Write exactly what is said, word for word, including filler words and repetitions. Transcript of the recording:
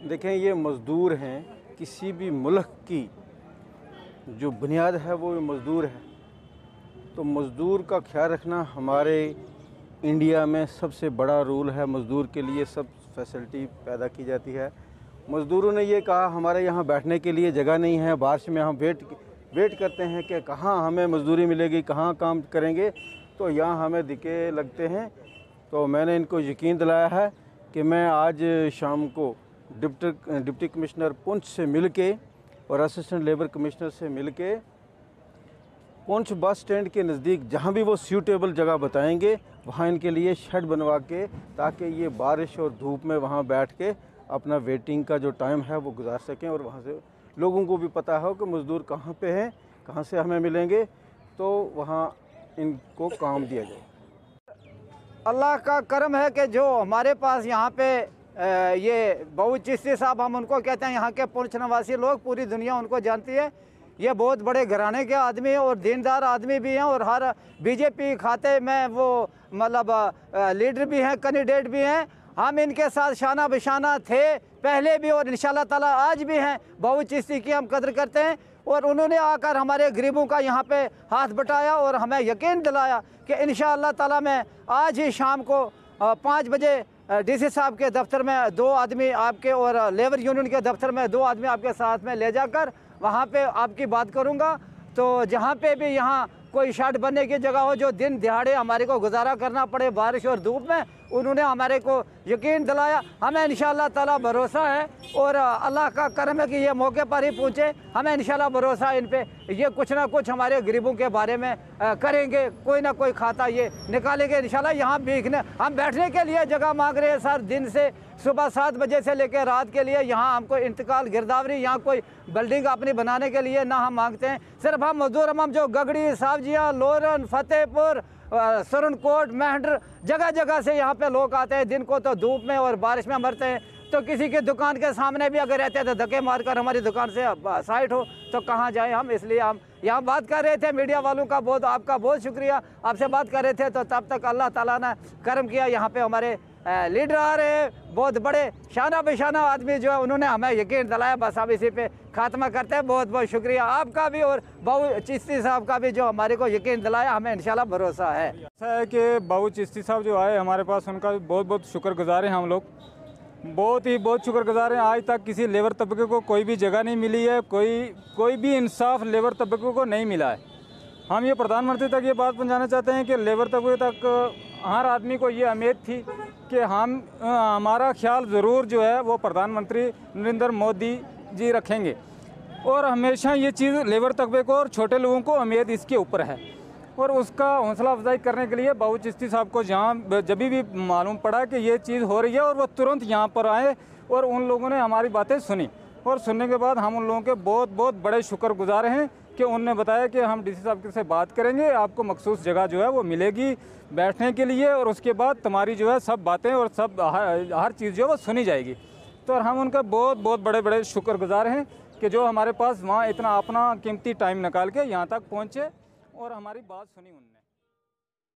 देखें, ये मज़दूर हैं। किसी भी मुल्क की जो बुनियाद है वो मज़दूर है, तो मज़दूर का ख्याल रखना हमारे इंडिया में सबसे बड़ा रूल है। मज़दूर के लिए सब फैसिलिटी पैदा की जाती है। मज़दूरों ने ये कहा हमारे यहाँ बैठने के लिए जगह नहीं है, बारिश में हम वेट वेट करते हैं कि कहाँ हमें मज़दूरी मिलेगी, कहाँ काम करेंगे, तो यहाँ हमें दिखे लगते हैं। तो मैंने इनको यकीन दिलाया है कि मैं आज शाम को डिप्टी डिप्टी कमिश्नर पुंछ से मिल के और असिस्टेंट लेबर कमिश्नर से मिल के पुंछ बस स्टैंड के नज़दीक जहाँ भी वो सूटेबल जगह बताएंगे वहाँ इनके लिए शेड बनवा के, ताकि ये बारिश और धूप में वहाँ बैठ के अपना वेटिंग का जो टाइम है वो गुजार सकें और वहाँ से लोगों को भी पता हो कि मज़दूर कहाँ पे हैं, कहाँ से हमें मिलेंगे, तो वहाँ इनको काम दिया जाए। अल्लाह का करम है कि जो हमारे पास यहाँ पे ये बहुत चिश्ती साहब, हम उनको कहते हैं, यहाँ के पुंछ निवासी लोग, पूरी दुनिया उनको जानती है। ये बहुत बड़े घराने के आदमी हैं और दीनदार आदमी भी हैं और हर बीजेपी खाते में वो मतलब लीडर भी हैं, कैंडिडेट भी हैं। हम इनके साथ शाना बिशाना थे पहले भी और इंशाल्लाह ताला आज भी हैं। बहुत चिश्ती की हम कदर करते हैं और उन्होंने आकर हमारे गरीबों का यहाँ पे हाथ बटाया और हमें यकीन दिलाया कि इंशाअल्लाह ताला मैं आज ही शाम को पाँच बजे डीसी साहब के दफ्तर में दो आदमी आपके और लेबर यूनियन के दफ्तर में दो आदमी आपके साथ में ले जाकर वहाँ पे आपकी बात करूँगा। तो जहाँ पे भी यहाँ कोई शेड बनने की जगह हो, जो दिन दिहाड़े हमारे को गुजारा करना पड़े बारिश और धूप में, उन्होंने हमारे को यकीन दिलाया। हमें इंशाअल्लाह ताला भरोसा है और अल्लाह का करम है कि ये मौके पर ही पहुँचे। हमें इंशाअल्लाह भरोसा है इन पे, ये कुछ ना कुछ हमारे गरीबों के बारे में करेंगे, कोई ना कोई खाता ये निकालेंगे इंशाअल्लाह। यहाँ भीखने हम बैठने के लिए जगह मांग रहे हैं सर, दिन से सुबह सात बजे से लेकर रात के लिए। यहाँ हमको इंतकाल गिरदावरी, यहाँ कोई बिल्डिंग अपनी बनाने के लिए ना हम मांगते हैं। सिर्फ हम मजदूर, हम जो गगड़ी, सावजिया, लोरन, फतेहपुर, सरनकोट, मेहंडर, जगह जगह से यहाँ पे लोग आते हैं। दिन को तो धूप में और बारिश में मरते हैं, तो किसी की दुकान के सामने भी अगर रहते हैं तो धक्के मारकर हमारी दुकान से साइड हो तो कहाँ जाएं हम। इसलिए हम यहाँ बात कर रहे थे, मीडिया वालों का बहुत आपका बहुत शुक्रिया, आपसे बात कर रहे थे। तो तब तक अल्लाह ताला ने करम किया, यहाँ पे हमारे लीडर आ रहे हैं, बहुत बड़े शाना बेशाना आदमी जो है, उन्होंने हमें यकीन दिलाया। बस अब इसी पे खात्मा करते हैं। बहुत बहुत शुक्रिया आपका भी और बाबू चिश्ती साहब का भी, जो हमारे को यकीन दिलाया। हमें इंशाल्लाह भरोसा है। ऐसा है कि बाबू चिश्ती साहब जो आए हमारे पास, उनका बहुत बहुत शुक्रगुजार हैं हम लोग, बहुत ही बहुत शुक्रगुजार हैं। आज तक किसी लेबर तबके को कोई भी जगह नहीं मिली है, कोई कोई भी इंसाफ लेबर तबके को नहीं मिला है। हम ये प्रधानमंत्री तक ये बात पहुंचाना चाहते हैं कि लेबर तबके तक हर आदमी को ये उम्मीद थी कि हम हमारा ख्याल ज़रूर जो है वो प्रधानमंत्री नरेंद्र मोदी जी रखेंगे, और हमेशा ये चीज़ लेबर तबके को और छोटे लोगों को उम्मीद इसके ऊपर है। और उसका हौसला अफजाई करने के लिए बाबू चिश्ती साहब को जहाँ जब भी मालूम पड़ा कि ये चीज़ हो रही है, और वो तुरंत यहाँ पर आए और उन लोगों ने हमारी बातें सुनी, और सुनने के बाद हम उन लोगों के बहुत बहुत बड़े शुक्रगुजार हैं कि उन्होंने बताया कि हम डीसी साहब से बात करेंगे, आपको मखसूस जगह जो है वो मिलेगी बैठने के लिए, और उसके बाद तुम्हारी जो है सब बातें और सब हर, हर चीज़ जो है वो सुनी जाएगी। तो हम उनका बहुत बहुत बड़े बड़े शुक्रगुजार हैं कि जो हमारे पास वहाँ इतना अपना कीमती टाइम निकाल के यहाँ तक पहुँचे और हमारी बात सुनी उनने।